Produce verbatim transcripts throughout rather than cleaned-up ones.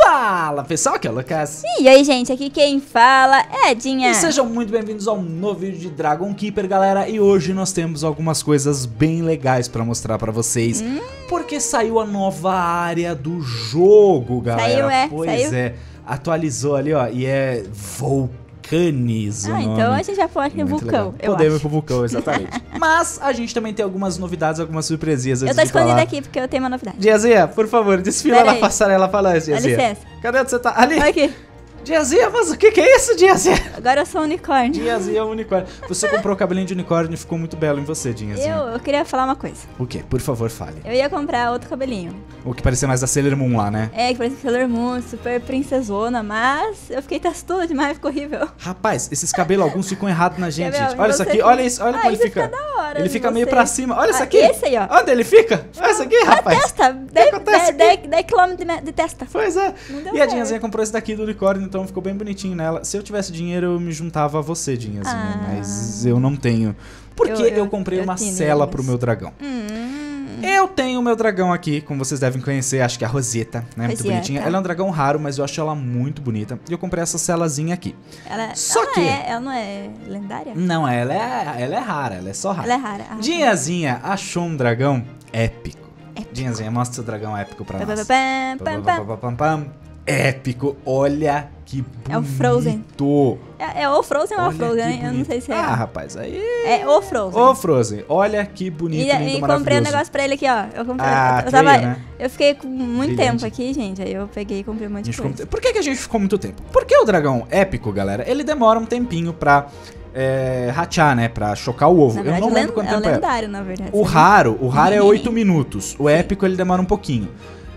Fala pessoal, aqui é o Lucas. E aí gente, aqui quem fala é Edinha. E sejam muito bem-vindos ao novo vídeo de Dragon Keeper, galera. E hoje nós temos algumas coisas bem legais pra mostrar pra vocês. Hum. Porque saiu a nova área do jogo, galera. Saiu, é? Pois saiu? é, atualizou ali, ó, e é Vulcanis o Ah, nome. então a gente já pode ir pro vulcão, legal. eu Podemos acho. ir pro vulcão, exatamente. Mas a gente também tem algumas novidades, algumas surpresinhas. Eu tô escondida aqui porque eu tenho uma novidade. Diazinha, por favor, desfila Pera na aí. passarela pra nós, Diazinha. Dá licença. Cadê onde você tá? Ali. Olha aqui. Diazinha, mas o que que é isso, Diazinha? Agora eu sou um unicórnio. Diazinha é um unicórnio. Você comprou o cabelinho de unicórnio e ficou muito belo em você, Diazinha. Eu, eu queria falar uma coisa. O quê? Por favor, fale. Eu ia comprar outro cabelinho. O que parecia mais da Sailor Moon lá, né? É, que parece Sailor Moon, super princesona, mas eu fiquei testuda demais, ficou horrível. Rapaz, esses cabelos alguns ficam errados na gente, Quer ver, gente. Olha isso você aqui, fica- olha isso, olha Ah, como ele isso fica. fica da hora Ele de fica meio você. pra cima. Olha isso Ah, aqui. esse aí, ó. Onde ele fica? Olha isso aqui, Na rapaz. testa, dez acontece quilômetros de, de testa. Pois é. Não deu E a certo. Dinhazinha comprou esse daqui do unicórnio, então ficou bem bonitinho nela. Se eu tivesse dinheiro, eu me juntava a você, Dinhazinha. Ah. Mas eu não tenho. Porque eu, Eu- eu- comprei eu uma tenho cela dinheiro, pro mas- meu dragão. Hum, Eu tenho o meu dragão aqui, como vocês devem conhecer, acho que é a Rosetta, né? Muito Rosetta. bonitinha. Ela é um dragão raro, mas eu acho ela muito bonita. E eu comprei essa celazinha aqui. ela, Só ela que- Não é, ela não é lendária? Não, ela é, ela é rara, ela é só rara. Ela é rara. Ah, Dinhazinha achou um dragão épico. Épico. Dinhazinha, mostra seu dragão épico pra Pam, nós. pam, pam, pam, pam. Pam, pam, pam. Épico, olha que bonito. É o Frozen. É, é o Frozen ou Olha o Frozen, que né? Eu não bonito. sei se é. Ah, rapaz, aí... É o Frozen. Ô, Frozen, olha que bonito, E, lindo, e comprei um maravilhoso. negócio pra ele aqui, ó. Eu comprei. Ah, eu, tava, feio, né? eu fiquei com muito Brilhante. tempo aqui, gente. Aí eu peguei e comprei um monte A de gente ficou coisa. muito- Por que, que a gente ficou muito tempo? Porque o dragão épico, galera, ele demora um tempinho pra é, ratear, né? Pra chocar o ovo. Na Eu verdade, não lembro len- quanto é o tempo é. lendário, na verdade. O sabe? raro, o raro é oito minutos. O épico ele demora um pouquinho.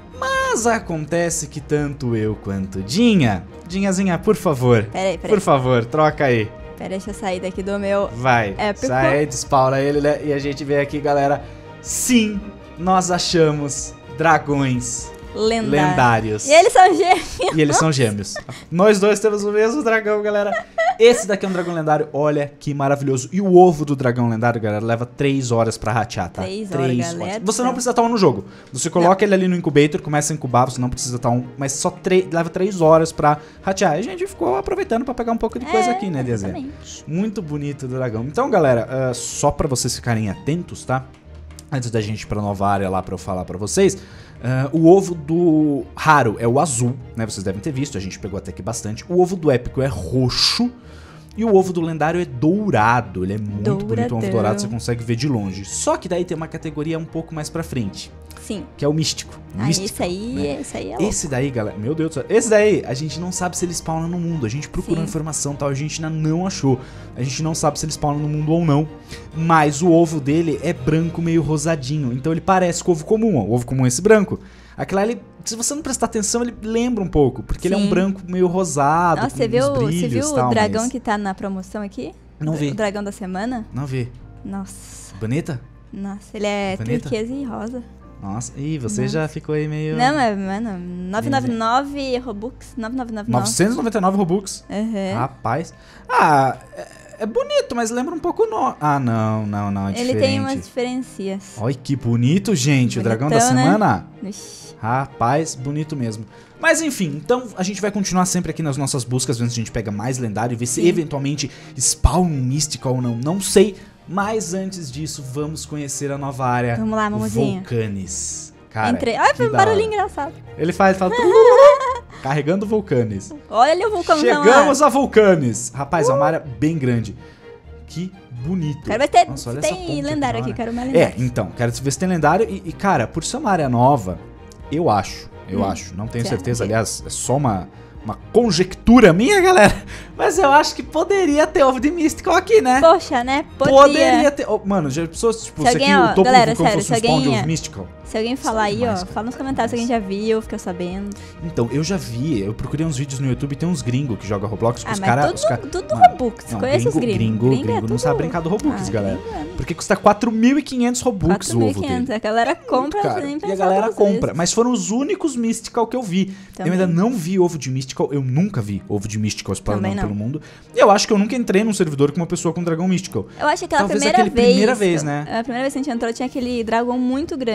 Mas acontece que tanto eu quanto Dinha... Dinhazinha, por favor. Peraí, peraí. Por favor, troca aí. Peraí, deixa eu sair daqui do meu. Vai. Épico. Sai, despaula ele, né? E a gente vê aqui, galera. Sim, nós achamos dragões Lendário. lendários. E eles são gêmeos. E eles são gêmeos. Nós dois temos o mesmo dragão, galera. Esse daqui é um dragão lendário. Olha que maravilhoso. E o ovo do dragão lendário, galera, leva três horas pra ratear, tá? Três horas, galera. Você não precisa estar um no jogo. Você coloca ele ali no incubator, começa a incubar, você não precisa estar um. Mas só tre- leva três horas pra ratear. E a gente ficou aproveitando pra pegar um pouco de coisa É, aqui, né, Dezé? exatamente. Muito bonito o dragão. Então, galera, ah, só pra vocês ficarem atentos, tá? Antes da gente ir pra nova área lá pra eu falar pra vocês. ah, o ovo do raro é o azul, né? Vocês devem ter visto, a gente pegou até aqui bastante. O ovo do épico é roxo. E o ovo do lendário é dourado. Ele é muito bonito, um ovo Douradão. dourado, você consegue ver de longe. Só que daí tem uma categoria um pouco mais pra frente, Sim. que é o místico. Ah, Místico, esse aí, né? esse aí é louco. Esse daí, galera, meu Deus do céu. Esse daí, a gente não sabe se ele spawna no mundo. A gente procurou Sim. informação e tal, a gente ainda não achou. A gente não sabe se ele spawna no mundo ou não. Mas o ovo dele é branco, meio rosadinho. Então ele parece com o ovo comum, ó. O ovo comum é esse branco. Aquela ali, se você não prestar atenção, ele lembra um pouco. Porque ele é um Sim. branco meio rosado, Nossa, com você viu, uns você brilhos viu e tal, o dragão mas- que tá na promoção aqui? Não vi. O dragão da semana? Não vi. Nossa, Bonita? nossa, ele é Bonita? turquesa e rosa. Nossa, ih, você Nossa. já ficou aí meio... Não, mas, mano, novecentos e noventa e nove Robux, nove mil novecentos e noventa e nove. novecentos e noventa e nove Robux. Uhum. Rapaz. Ah, é, é bonito, mas lembra um pouco no... Ah, não, não, não, é Ele diferente. tem umas diferenças. Olha que bonito, gente, o dragão da Bonitão, né? semana. Ixi. Rapaz, bonito mesmo. Mas enfim, então a gente vai continuar sempre aqui nas nossas buscas, vendo se a gente pega mais lendário e ver se Sim. eventualmente spawn um místico ou não, não sei. Mas antes disso, vamos conhecer a nova área. Vamos lá, mamuzinho. Vulcanis. Cara, Entrei. Ai, que foi um da barulhinho hora. engraçado. Ele faz, fala... Carregando Vulcanis. Olha ali o vulcão. Chegamos a Vulcanis. Rapaz, é uma área bem grande. Que bonito. Quero ver se tem, Nossa, olha se essa tem ponte lendário aqui aqui, na quero mais É, lendário. então, quero ver se tem lendário. E, e, cara, por ser uma área nova, eu acho, eu Hum, acho, não tenho certo, certeza, ok. aliás, é só uma, uma conjectura minha, galera. Mas eu acho que poderia ter ovo de Mystical aqui, né? Poxa, né? Podia. Poderia ter. Oh, mano, já pessoas, tipo, Se isso aqui, alguém, ó, o topo galera, do vulcão sério, fosse um se spawn de alguém- ovo Mystical. Se alguém falar aí, demais, ó, cara, fala nos comentários se alguém já viu, ficou sabendo. Então, eu já vi, eu procurei uns vídeos no YouTube, tem uns gringos que jogam Roblox, que Ah, os mas caras... tudo, Os cara, tudo Mano, Robux. não, Conheço os gringos. Gringo, gringo, é não tudo- sabe brincar do Robux, Ah, galera. gringo é. Porque custa quatro mil e quinhentos Robux quatro o mil e ovo quinhentos. dele. A galera compra Cara, sem e pensar a galera duas compra. vezes. Mas foram os únicos Mystical que eu vi. Também. Eu ainda não vi ovo de Mystical. Eu nunca vi ovo de Mystical Também spawnando não. pelo mundo. E eu acho que eu nunca entrei num servidor com uma pessoa com dragão Mystical. Eu acho que aquela Talvez primeira aquele vez. primeira vez, né? A primeira vez que a gente entrou tinha aquele dragão muito grande na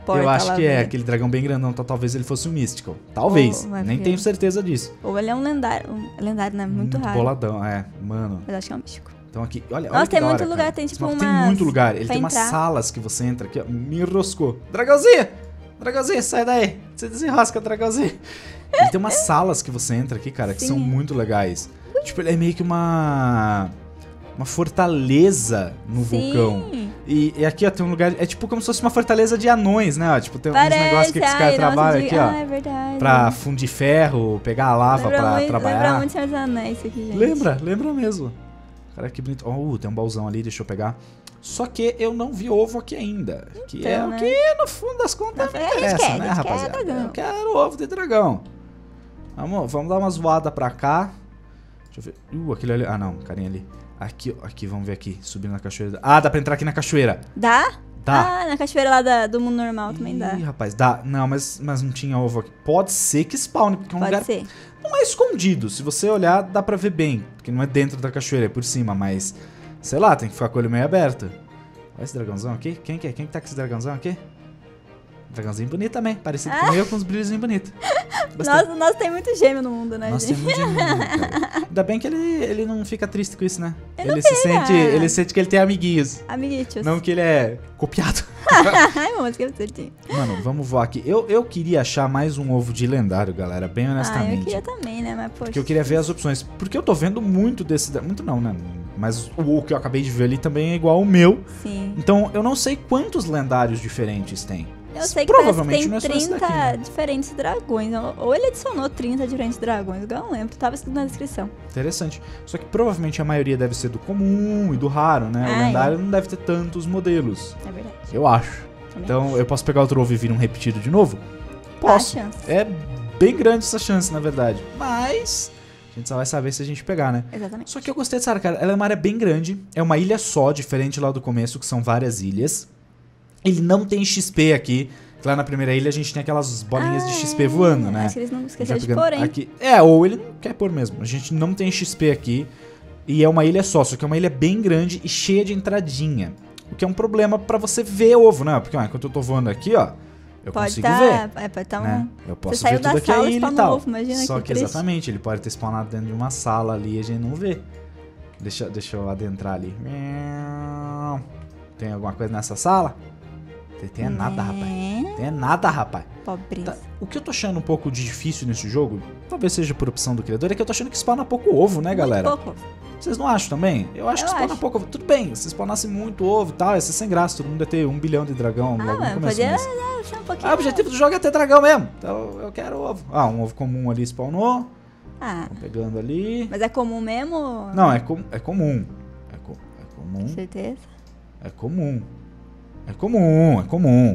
porta Eu acho lá, que é, velho. aquele dragão bem grandão, tá, talvez ele fosse um Mystical. Talvez, Ou vai nem ver. tenho certeza disso. Ou ele é um lendário. Um lendário, né? Muito, raro. boladão, é, mano. Mas acho que é um místico. Então aqui, olha, olha Nossa, que tem da muito hora, lugar, cara. tem, Esse tipo, mapa Tem umas- muito lugar, ele pra tem umas entrar. salas que você entra aqui, ó, me enroscou. Dragãozinho, dragãozinho, sai daí. Você desenrosca, dragãozinho. Ele tem umas salas que você entra aqui, cara, que Sim. são muito legais. Tipo, ele é meio que uma... Uma fortaleza no Sim. vulcão. E, e aqui, ó, tem um lugar... É tipo como se fosse uma fortaleza de anões, né? Ó, tipo, tem Parece, uns negócios que, que os ai, caras nossa, trabalham de- aqui, ó. Ah, é verdade. Pra fundir ferro, pegar a lava lembra pra muito, trabalhar. Lembra muito Senhor dos Anéis isso aqui, gente. Lembra, lembra mesmo. Cara, que bonito. Oh, tem um baúzão ali, deixa eu pegar. Só que eu não vi ovo aqui ainda. Que Então, é o né? que, no fundo das contas, Não, me a gente interessa, quer, a né, gente quer rapaziada? dragão. Eu quero ovo de dragão. Vamos, vamos dar uma zoada pra cá. Deixa eu ver. Uh, aquele ali. Ah, não, carinha ali. Aqui, ó, aqui, vamos ver aqui. Subindo na cachoeira. Ah, dá pra entrar aqui na cachoeira. Dá? Dá. Ah, na cachoeira lá da- do mundo normal também dá. Ih, rapaz, dá. Não, mas, mas não tinha ovo aqui. Pode ser que spawne, porque é um Pode lugar... ser. Não é escondido. Se você olhar, dá pra ver bem. Porque não é dentro da cachoeira, é por cima. Mas, sei lá, tem que ficar com o olho meio aberto. Olha esse dragãozão aqui. Quem que é? Quem que tá com esse dragãozão aqui? Dragãozinho bonito também. Parecido com eu, com os brilhozinhos bonitos. Gostei. Nossa, nós tem muito gêmeo no mundo, né, Nossa, gente? tem muito gêmeo, cara. Ainda bem que ele, ele não fica triste com isso, né? Ele Ele, não se fica. sente, ele sente que ele tem amiguinhos. Amiguitos. Não que ele é copiado. Ai, mamãe, esqueci certinho. Mano, vamos voar aqui. Eu, eu queria achar mais um ovo de lendário, galera. Bem Ah, eu honestamente. queria também, né? Mas, poxa. Porque eu queria ver as opções. Porque eu tô vendo muito desse... Muito não, né? Mas o, o que eu acabei de ver ali também é igual ao meu. Sim. Então eu não sei quantos lendários diferentes tem. Eu sei que Provavelmente parece não que é só tem esse trinta daqui, né? diferentes dragões. Ou ele adicionou trinta diferentes dragões, igual eu não lembro. Tava escrito na descrição. Interessante. Só que provavelmente a maioria deve ser do comum e do raro, né? Ah, o é. lendário não deve ter tantos modelos. É verdade. Eu acho. Também Então eu posso pegar outro ovo e vir um repetido de novo? Posso. Há chance. É bem grande essa chance, na verdade. Mas a gente só vai saber se a gente pegar, né? Exatamente. Só que eu gostei dessa área, cara. Ela é uma área bem grande. É uma ilha só, diferente lá do começo, que são várias ilhas. Ele não tem X P aqui. Lá na primeira ilha a gente tem aquelas bolinhas de Ah, X P é. voando, né? Acho que eles não esqueceram Já de pegando pôr, hein? aqui. É, ou ele não quer pôr mesmo. A gente não tem X P aqui. E é uma ilha só, só que é uma ilha bem grande e cheia de entradinha. O que é um problema pra você ver ovo, né? Porque ó, enquanto eu tô voando aqui, ó, eu Pode consigo tá, ver. é, pode tá um... Né? Eu posso saiu ver da tudo aqui a sala e ilha e spawnou tal. ovo, imagina Só que que triste. exatamente, ele pode ter spawnado dentro de uma sala ali e a gente não vê. Deixa, deixa eu adentrar ali. Tem alguma coisa nessa sala? Tem, tem é nada, rapaz. É, Tem é nada, rapaz. pobreza. Tá, o que eu tô achando um pouco de difícil nesse jogo, talvez seja por opção do criador, é que eu tô achando que spawna pouco ovo, né, galera? Muito pouco. Vocês não acham também? Eu acho Eu que spawna acho. pouco ovo. Tudo bem, se spawnasse muito ovo e tal, ia ser sem graça. Todo mundo ia ter um bilhão de dragão Ah, logo no mano, começo. podia mas- ah, ser um pouquinho... Ah, o objetivo do jogo é ter dragão mesmo. Então eu quero ovo. Ah, um ovo comum ali spawnou. Ah, Tô pegando ali. mas é comum mesmo? Não, é, com, é comum. É, co, é comum. Certeza? É comum. É comum, é comum.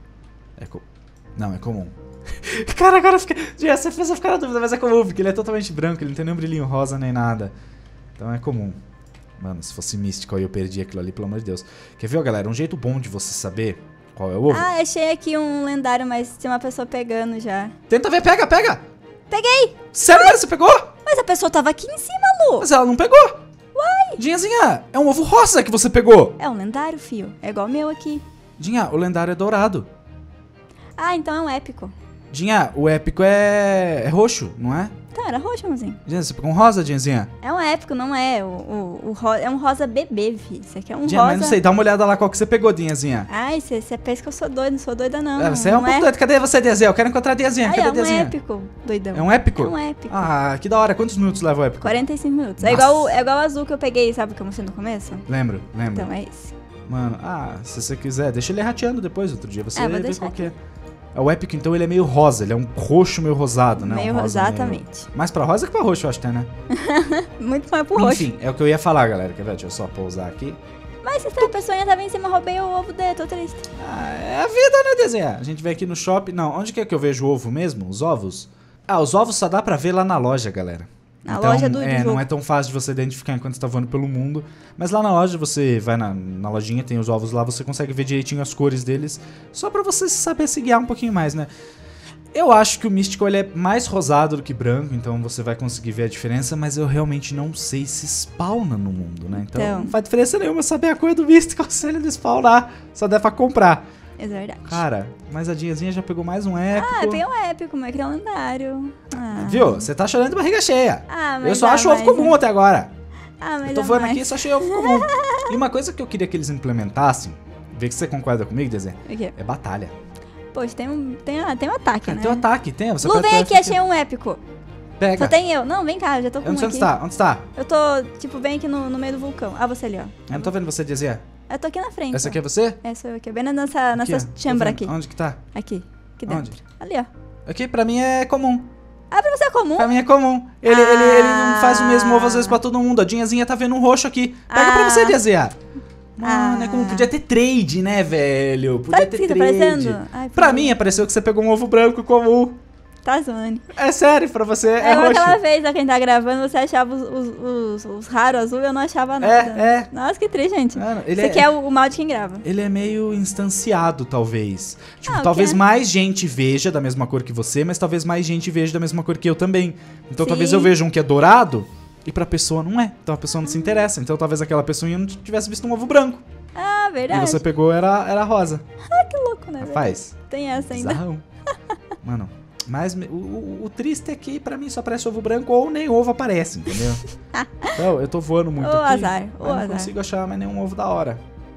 É co... Não, é comum. Cara, agora fica... Já, você fez eu ficar na dúvida, mas é comum, porque ele é totalmente branco, ele não tem nenhum brilhinho rosa nem nada. Então é comum. Mano, se fosse místico aí eu perdi aquilo ali, pelo amor de Deus. Quer ver, ó, galera? Um jeito bom de você saber qual é o ovo? Ah, achei aqui um lendário, mas tem uma pessoa pegando já. Tenta ver, pega, pega! Peguei! Sério, cara, você pegou? Mas a pessoa tava aqui em cima, Lu. Mas ela não pegou! Uai! Dinhazinha, é um ovo rosa que você pegou! É um lendário, fio. É igual o meu aqui. Dinha, o lendário é dourado. Ah, então é um épico. Dinha, o épico é, é roxo, não é? Então, era roxo, amorzinho. Dinha, você pegou um rosa, Dinhazinha? É um épico, não é? O, o, o ro- é um rosa bebê, fi. Isso aqui é um Dinha, rosa... mas não sei, dá uma olhada lá qual que você pegou, Dinhazinha. Ai, você pensa que eu sou doida, não sou doida, não. É, você é um não pouco doido. Cadê você, Dinhazinha? Eu quero encontrar a Dinhazinha. Ai, Cadê é a um Dinhazinha? épico, doidão. É um épico? É um épico. Ah, que da hora. Quantos minutos leva o épico? quarenta e cinco minutos. É Nossa. igual, o- é igual o azul que eu peguei, sabe, que eu mostrei no começo? Lembro, lembro. Então, é esse. Mano, ah, se você quiser, deixa ele rateando depois, outro dia. Você É, vou vê deixar qual que é. É o épico, então, ele é meio rosa. Ele é um roxo meio rosado, né? Meio um rosa exatamente. Meio... Mais pra rosa que pra roxo, eu acho até, né? Muito mais pro roxo. Enfim, é o que eu ia falar, galera. Quer ver? Deixa eu só pousar aqui. Mas essa pessoa tava em cima, roubei o ovo dele, tô triste. Ah, é a vida, né, desenhar? A gente vem aqui no shopping. Não, onde que é que eu vejo o ovo mesmo? Os ovos? Ah, os ovos só dá pra ver lá na loja, galera. Na então, loja do, do é, jogo. não é tão fácil de você identificar enquanto você tá voando pelo mundo. Mas lá na loja, você vai na, na lojinha, tem os ovos lá, você consegue ver direitinho as cores deles. Só pra você saber se guiar um pouquinho mais, né? Eu acho que o Místico ele é mais rosado do que branco, então você vai conseguir ver a diferença, mas eu realmente não sei se spawna no mundo, né? Então, Então. não faz diferença nenhuma saber a cor do Místico se ele não spawnar, só der pra comprar. É verdade. Cara, mas a Diazinha já pegou mais um épico. Ah, eu peguei um épico, mas que é um lendário. Ah. Viu? Você tá chorando de barriga cheia. Ah, mas eu só dá acho ovo mais, comum né? até agora. Ah, mas Eu tô dá voando mais. aqui e só achei ovo comum. E uma coisa que eu queria que eles implementassem, vê que você concorda comigo, Diazinha, O quê? é batalha. Poxa, tem um, tem, ah, tem um ataque, Cara, né? tem um ataque, tem. Você Lu, pode- vem aqui, achei um épico. Pega. Só tem eu. Não, vem cá, eu já tô Eu com não um sei aqui. onde está. Onde está? Eu tô, tipo, bem aqui no, no meio do vulcão. Ah, você ali, ó. Eu não tô vendo você, Diazinha. Eu tô aqui na frente. Essa ó. aqui é você? É, sou eu aqui. Bem nessa, nessa Aqui, ó. Tô chambra vendo. aqui. Onde que tá? Aqui. Aqui dentro. Onde? Ali, ó. Aqui pra mim é comum. Ah, pra você é comum? Pra mim é comum. Ele, Ah. ele, ele não faz o mesmo ovo às vezes pra todo mundo. A Diazinha tá vendo um roxo aqui. Pega Ah. pra você, Diazinha. Mano, Ah. é como podia ter trade, né, velho? Podia Sabe o ter que tá trade. parecendo? Ai, Pra por mim, favor. apareceu que você pegou um ovo branco comum. Tá zoando. É sério, pra você é, É igual roxo. aquela vez, ó, quem tá gravando, você achava os, os, os, os raros azul e eu não achava nada. é. Nossa, que triste, gente. Mano, ele Isso é- aqui é o, o mal de quem grava. Ele é meio instanciado, talvez. Tipo, Ah, o talvez quê? mais gente veja da mesma cor que você, mas talvez mais gente veja da mesma cor que eu também. Então Sim. talvez eu veja um que é dourado e pra pessoa não é. Então a pessoa não se interessa. Então talvez aquela pessoa não tivesse visto um ovo branco. Ah, verdade. E você pegou, era, era rosa. Ah, que louco, né? Rapaz, Tem essa ainda. bizarrão. Mano, mas me- o, o- o triste é que pra mim só aparece ovo branco ou nem ovo aparece, entendeu? Então, eu tô voando muito Ô, aqui, azar, ô, mas não azar. consigo achar mais nenhum ovo da hora.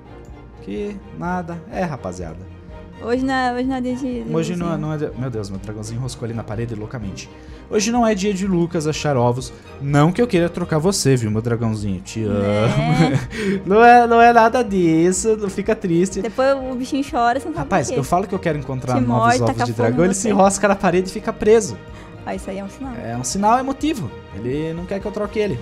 Que nada. É, rapaziada. Hoje não, é- hoje não é dia de... de Hoje não, é- luzinha. não é. de- Meu Deus, meu dragãozinho enroscou ali na parede loucamente. Hoje não é dia de Lucas achar ovos. Não que eu queira trocar você, viu, meu dragãozinho? Te amo. É. Não é, não é nada disso, não fica triste. Depois o bichinho chora, você não sabe Rapaz, por quê. eu falo que eu quero encontrar Te novos morde, ovos taca de fogo em dragão, ele se você. enrosca na parede e fica preso. Ah, isso aí é um sinal. É um sinal emotivo. Ele não quer que eu troque ele.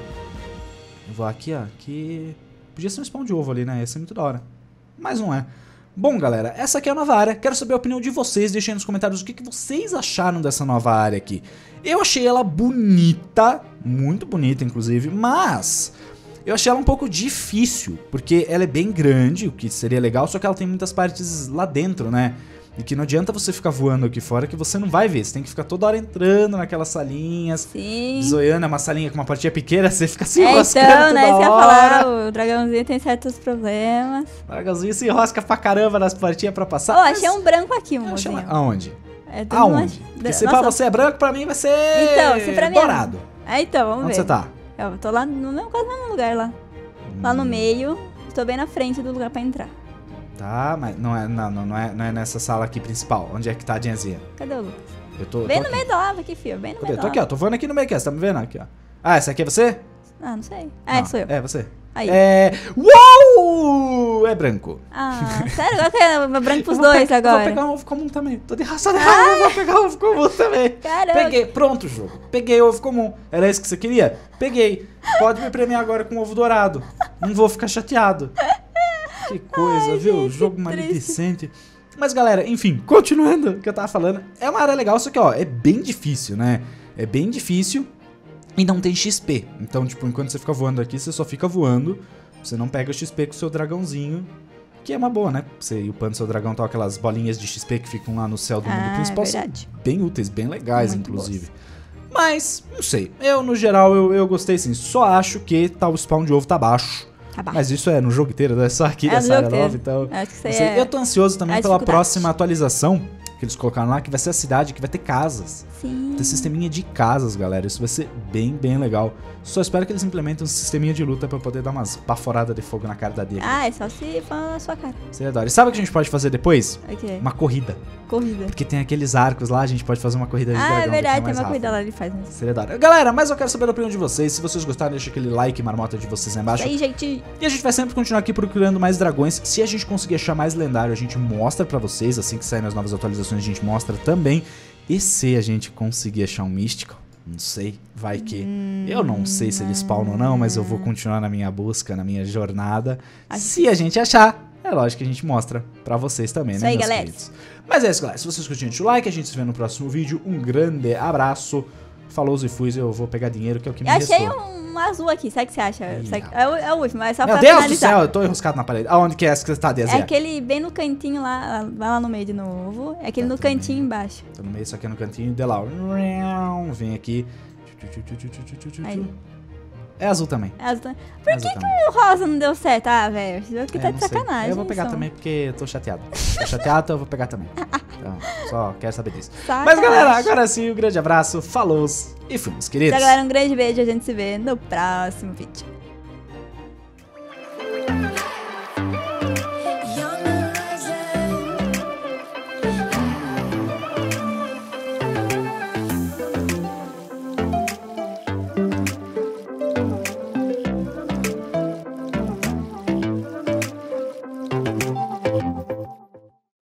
Eu vou aqui, ó. Aqui. Podia ser um spawn de ovo ali, né? Ia ser muito da hora. Mas não é. Bom, galera, essa aqui é a nova área. Quero saber a opinião de vocês. Deixem aí nos comentários o que, que vocês acharam dessa nova área aqui. Eu achei ela bonita. Muito bonita, inclusive. Mas eu achei ela um pouco difícil. Porque ela é bem grande, o que seria legal. Só que ela tem muitas partes lá dentro, né? E que não adianta você ficar voando aqui fora que você não vai ver. Você tem que ficar toda hora entrando naquelas salinhas. Sim. Zoiando é uma salinha com uma portinha pequena, você fica se É, enroscando então, né? toda Isso que eu ia hora. falar, o dragãozinho tem certos problemas. O dragãozinho se enrosca pra caramba nas portinhas pra passar. Ô, mas- achei um branco aqui, Eu achei mozinho. uma- Aonde? É tudo Aonde? mais- Porque se Nossa. pra você é branco, pra mim vai ser Então, se pra mim é- dourado. É, então, vamos Onde ver. você tá? Eu tô lá no mesmo, quase no mesmo lugar lá. Lá no meio, estou bem na frente do lugar pra entrar. Tá, mas não é, não, não, não é, não é nessa sala aqui principal. Onde é que tá a Diazinha? Cadê o Lucas? Eu tô, Bem tô no aqui. meio da lava aqui, filho. Bem no Cadê? meio da Tô aqui, ó. lava. Tô voando aqui no meio aqui, ó. Você tá me vendo aqui, ó. Ah, essa aqui é você? Ah, não sei. É, Não, sou eu. É, você. Aí. É... Uou! É branco. Ah, sério? Agora que é branco pros Eu vou dois pe- agora. Vou pegar um ovo comum também. Tô de raça de raiva, vou pegar um ovo comum também. Caramba. Peguei, pronto, jogo. Peguei ovo comum. Era isso que você queria? Peguei. Pode me premiar agora com ovo dourado. Não vou ficar chateado. Que coisa, Ai, viu? gente, Jogo que maledicente. Mas, galera, enfim, continuando o que eu tava falando. É uma área legal, só que, ó, é bem difícil, né? É bem difícil e não tem X P. Então, tipo, enquanto você fica voando aqui, você só fica voando. Você não pega X P com o seu dragãozinho. Que é uma boa, né? Você e o pano do seu dragão estão aquelas bolinhas de X P que ficam lá no céu do mundo Ah, principal. é São verdade. bem úteis, bem legais, Muito inclusive. Mas, não sei. Eu, no geral, eu, eu gostei sim. Só acho que tá, o spawn de ovo tá baixo. Tá baixo. Mas isso é no jogo inteiro, não é só aqui É no nessa jogo área inteiro. nova, então... Acho que isso não aí sei. é... Eu tô ansioso também a pela dificuldade. próxima atualização que eles colocaram lá, que vai ser a cidade, que vai ter casas. Sim. Tem sisteminha de casas, galera. Isso vai ser bem, bem legal. Só espero que eles implementem um sisteminha de luta pra eu poder dar umas baforadas de fogo na cara da dele. Ah, é só se for na sua cara. Seria da hora. E sabe o que a gente pode fazer depois? Ok. Uma corrida. Corrida. Porque tem aqueles arcos lá, a gente pode fazer uma corrida de dragão. Ah, é que verdade, tem mais uma rápido. corrida lá, ele faz mesmo. Seria da hora. Galera, mas eu quero saber a opinião de vocês. Se vocês gostaram, deixa aquele like marmota de vocês aí embaixo. Isso aí, gente. E a gente vai sempre continuar aqui procurando mais dragões. Se a gente conseguir achar mais lendário, a gente mostra pra vocês. Assim que saírem as novas atualizações, a gente mostra também. E se a gente conseguir achar um místico, não sei, vai que... Hum, eu não sei se ele spawna ou não, mas eu vou continuar na minha busca, na minha jornada. Se a gente achar, é lógico que a gente mostra pra vocês também, Isso né, aí, meus galera. queridos? Mas é isso, galera. Se vocês curtiram, deixa o like. A gente se vê no próximo vídeo. Um grande abraço. Falou e fui. Eu vou pegar dinheiro, que é o que me Eu achei restou. um azul aqui, sabe o que você acha? Ih, Sabe- É o, é o último, mas só Meu pra Deus do finalizar. céu, eu tô enroscado na parede. Aonde que é essa que você tá, É Dezia? aquele bem no cantinho lá, vai lá no meio de novo. É aquele Tá, no tá no cantinho embaixo. Tô no meio, isso aqui é no cantinho, de lá. Vem aqui. Aí. É azul também. É azul também. Por É que, azul que também. o rosa não deu certo? Ah, velho, você que É, tá não de sei. sacanagem. Eu vou pegar só. também porque eu tô chateado. Tô chateado, então eu vou pegar também. Então, só quero saber disso. Sacanagem. Mas galera, agora sim, um grande abraço, falou e fomos, queridos. Então, galera, um grande beijo. A gente se vê no próximo vídeo.